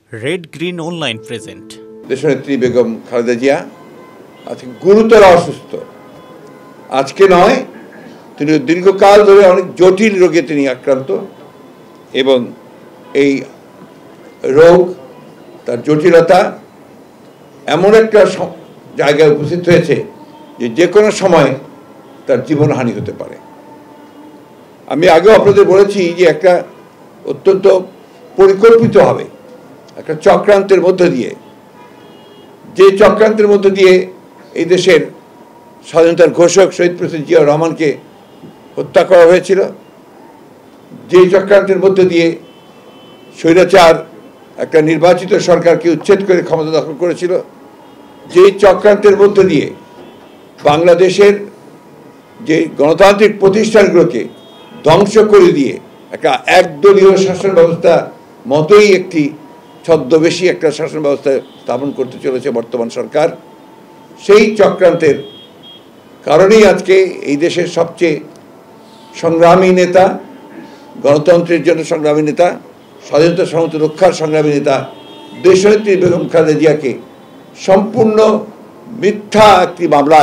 Red green online present. দেশনেত্রী বেগম খালেদা জিয়া আজকে গুরুতর অসুস্থ। আজকে নয়, তিনি দীর্ঘকাল ধরে অনেক জটিল রোগে তিনি আক্রান্ত এবং এই রোগ, তার জটিলতা এমন একটা জায়গায় উপস্থিত হয়েছে যে কোনো সময় তার জীবনহানি হতে পারে। আমি আগেও আপনাদের বলেছি যে একটা অত্যন্ত পরিকল্পিতভাবে একটা চক্রান্তের মধ্য দিয়ে, যে চক্রান্তের মধ্য দিয়ে এই দেশের স্বাধীনতার ঘোষক শহীদ প্রেসিডেন্ট জিয়াউর রহমানকে হত্যা করা হয়েছিল, যে চক্রান্তের মধ্য দিয়ে স্বৈরাচার একটা নির্বাচিত সরকারকে উচ্ছেদ করে ক্ষমতা দখল করেছিল, যে চক্রান্তের মধ্য দিয়ে বাংলাদেশের যে গণতান্ত্রিক প্রতিষ্ঠানগুলোকে ধ্বংস করে দিয়ে একটা একদলীয় শাসন ব্যবস্থা মতোই একটি ছদ্মবেশী একটা শাসন ব্যবস্থা স্থাপন করতে চলেছে বর্তমান সরকার, সেই চক্রান্তের কারণেই আজকে এই দেশের সবচেয়ে সংগ্রামী নেতা, গণতন্ত্রের জন্য সংগ্রামী নেতা, স্বাধীনতা সমত রক্ষার সংগ্রামী নেতা দেশনেত্রী বেগম খালেদা জিয়াকে সম্পূর্ণ মিথ্যা একটি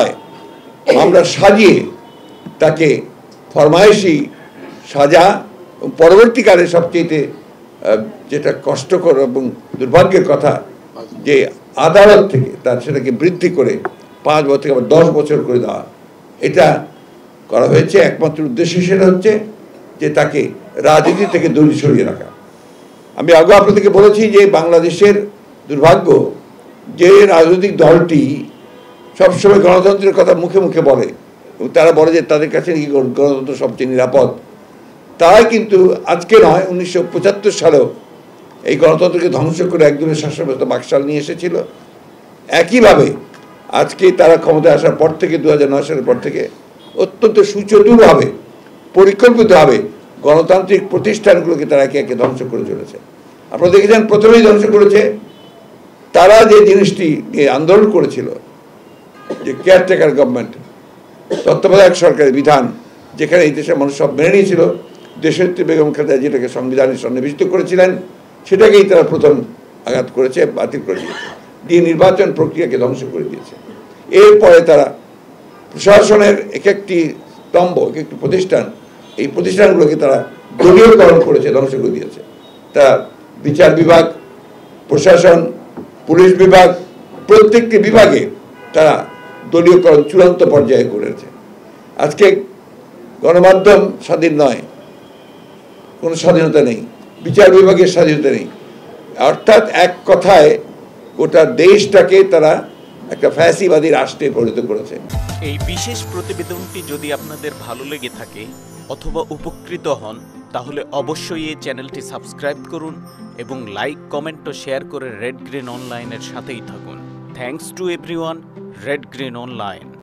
মামলা সাজিয়ে তাকে ফরমায়েশি সাজা, পরবর্তীকালে সবচেয়ে যেটা কষ্টকর এবং দুর্ভাগ্যের কথা যে আদালত থেকে তার সেটাকে বৃদ্ধি করে 5 বছর থেকে আবার 10 বছর করে দেওয়া, এটা করা হয়েছে। একমাত্র উদ্দেশ্য সেটা হচ্ছে যে তাকে রাজনীতি থেকে দূরে সরিয়ে রাখা। আমি আগে আপনাদেরকে বলেছি যে বাংলাদেশের দুর্ভাগ্য যে রাজনৈতিক দলটি সবসময় গণতন্ত্রের কথা মুখে মুখে বলে এবং তারা বলে যে তাদের কাছে গণতন্ত্র সবচেয়ে নিরাপদ, তারাই কিন্তু আজকে নয় 1975 সালেও এই গণতন্ত্রকে ধ্বংস করে একদলীয় শাসন ব্যবস্থা বাকশাল নিয়ে এসেছিল। একইভাবে আজকে তারা ক্ষমতায় আসার পর থেকে 2009 সালের পর থেকে অত্যন্ত সুচতুরভাবে পরিকল্পিতভাবে গণতান্ত্রিক প্রতিষ্ঠানগুলোকে তারা একে একে ধ্বংস করে চলেছে। আপনারা দেখেছেন প্রথমেই ধ্বংস করেছে তারা যে জিনিসটি নিয়ে আন্দোলন করেছিল, যে কেয়ারটেকার গভর্নমেন্ট, তত্ত্বাবধায়ক সরকারের বিধান, যেখানে এই দেশের মানুষ সব মেনে নিয়েছিল, দেশনেত্রী বেগম খালেদা যেটাকে সংবিধানে সন্নিবেশিত করেছিলেন, সেটাকেই তারা প্রথম আঘাত করেছে, বাতিল করে দিয়েছে, দিয়ে নির্বাচন প্রক্রিয়াকে ধ্বংস করে দিয়েছে। এরপরে তারা প্রশাসনের এক একটি স্তম্ভ, এক একটি প্রতিষ্ঠান, এই প্রতিষ্ঠানগুলোকে তারা দলীয়করণ করেছে, ধ্বংস করে দিয়েছে। তারা বিচার বিভাগ, প্রশাসন, পুলিশ বিভাগ, প্রত্যেকটি বিভাগে তারা দলীয়করণ চূড়ান্ত পর্যায়ে করেছে। আজকে গণমাধ্যম স্বাধীন নয়, কোনো স্বাধীনতা নেই, বিচার বিভাগের স্বাধীনতা নেই, অর্থাৎ এক কথায় গোটা দেশটাকে তারা একটা ফ্যাসিবাদী রাষ্ট্রে পরিণত করেছে। এই বিশেষ প্রতিবেদনটি যদি আপনাদের ভালো লেগে থাকে অথবা উপকৃত হন, তাহলে অবশ্যই এই চ্যানেলটি সাবস্ক্রাইব করুন এবং লাইক, কমেন্ট ও শেয়ার করে রেড গ্রিন অনলাইনের সাথেই থাকুন। Thanks to everyone. Red green online.